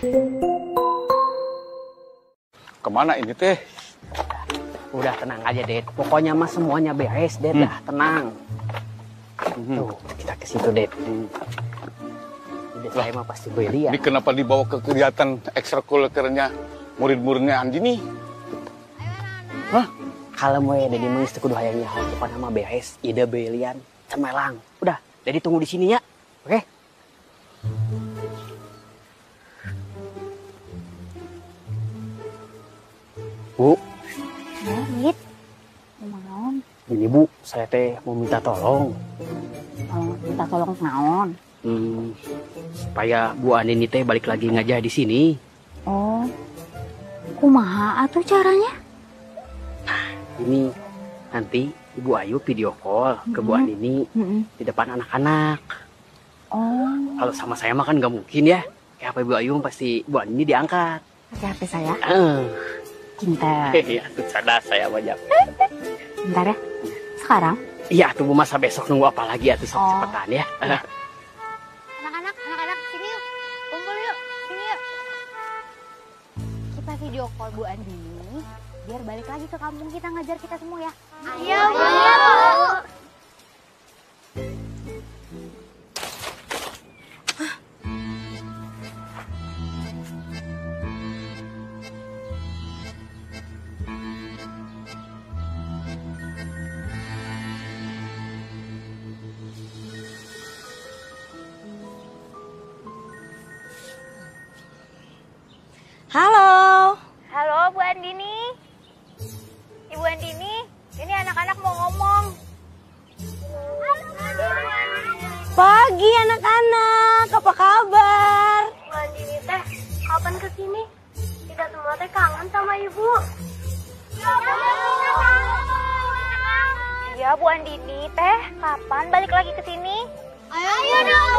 Kemana ini teh? Udah tenang aja, Det. Pokoknya mah semuanya beres, Det. Dah, tenang. Tuh, kita ke situ, Det. Udah saya mah pasti beli ya. Ini kenapa dibawa ke kegiatan ekstrakurikulernya murid-muridnya Andini? Hah? Kalau mau ya, Dedi mengis kudu hayang nyaho. Pokoknya mah beres. Ide belian, cemelang. Udah, Dedi tunggu di sini ya. Oke? Bu. Ya, Wit. Naon? Ini Bu, saya teh mau minta tolong. Minta tolong naon? Supaya Bu Andini teh balik lagi ngajar di sini. Oh. Kumaha atuh caranya? Ini nanti Ibu Ayu video call ke Bu Andini di depan anak-anak. Oh. Kalau sama saya mah kan nggak mungkin ya. Kayak apa Ibu Ayu pasti Bu Andini diangkat. Pakai HP saya? Pintar. Iya, tuh cerdas saya banyak. Bentar ya. Sekarang? Iya, tuh Bu, masa besok nunggu apa lagi ya tuh cepetan ya. Anak-anak sini yuk. Kumpul yuk. Sini yuk. Kita video call Bu Andini biar balik lagi ke kampung kita ngajar kita semua ya. Ayo, Bu. Halo. Halo Bu Andini. Ibu Andini, ini anak-anak mau ngomong. Pagi anak-anak, apa kabar? Bu Andini teh, kapan kesini? Kita semua teh kangen sama Ibu. Ya Bu Andini teh, kapan balik lagi ke sini? Ayo dong.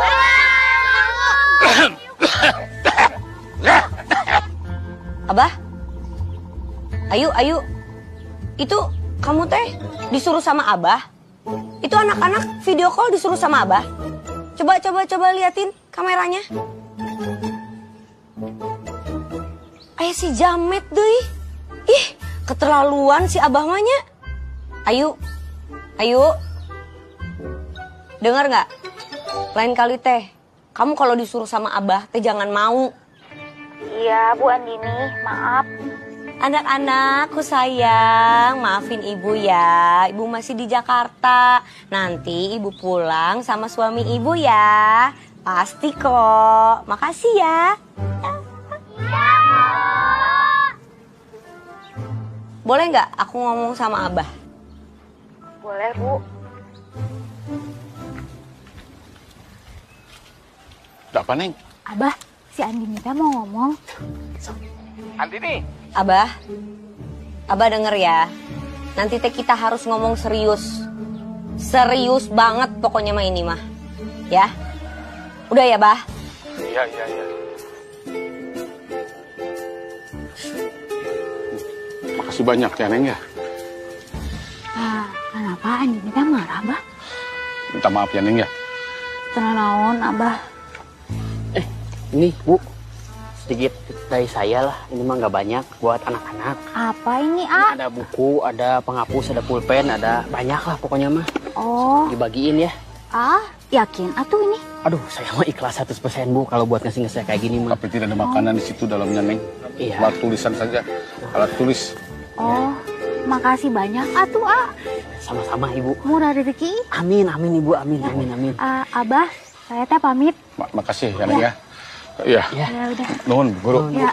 Abah? Ayu. Itu kamu teh disuruh sama Abah? Itu anak-anak video call disuruh sama Abah? Coba liatin kameranya. Aya si Jamet deuy. Ih, keterlaluan si Abah mahnya. Ayu. Dengar nggak? Lain kali teh, kamu kalau disuruh sama Abah teh jangan mau. Iya Bu Andini, maaf. Anak-anakku sayang, maafin ibu ya. Ibu masih di Jakarta. Nanti ibu pulang sama suami ibu ya. Pasti kok. Makasih ya. Boleh nggak aku ngomong sama Abah? Boleh Bu. Apa Neng? Abah, si Andini teh mau ngomong. Andini. Abah denger ya. Nanti teh kita harus ngomong serius. Serius banget pokoknya mah ini mah. Ya? Udah ya, Bah? Iya. Makasih banyak ya, Neng ya. Kenapa Andini teh marah, Bah? Minta maaf ya, Neng ya. Tenang naon, Abah. Ini Bu, sedikit dari saya lah. Ini mah nggak banyak buat anak-anak. Apa ini, A? Ada buku, ada penghapus, ada pulpen, ada banyak lah pokoknya mah. Oh. Dibagiin ya. Yakin atuh ini? Aduh, saya mah ikhlas 100% Bu kalau buat ngasih kayak gini mah. Tapi tidak ada makanan di situ dalamnya, Neng. Iya. Buat tulisan saja. Alat tulis. Oh, makasih banyak atuh, A. Sama-sama Ibu. Murah rezeki. Amin Ibu, amin. Abah, saya teh pamit. Makasih ya, Neng ya. Iya. Ya. Ya udah. Nuhun, Guru. Ya.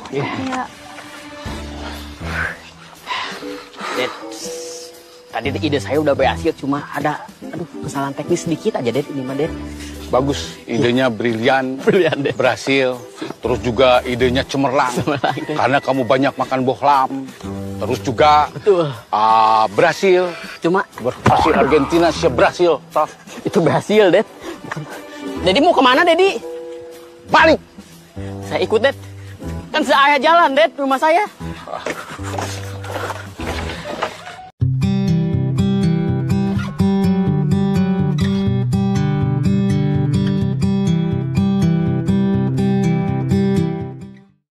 Det, tadi ide saya udah berhasil, cuma ada kesalahan teknis sedikit aja, Det. Ini mah, Det. Bagus, idenya brilian, Det. berhasil. Terus juga idenya cemerlang. Det. Karena kamu banyak makan bohlam. Terus juga Betul. berhasil. Cuma Berhasil Argentina sih berhasil. itu berhasil, Det. Dedi mau kemana, Dedi? Balik. Saya ikut, Det. Kan saya jalan, Det, rumah saya.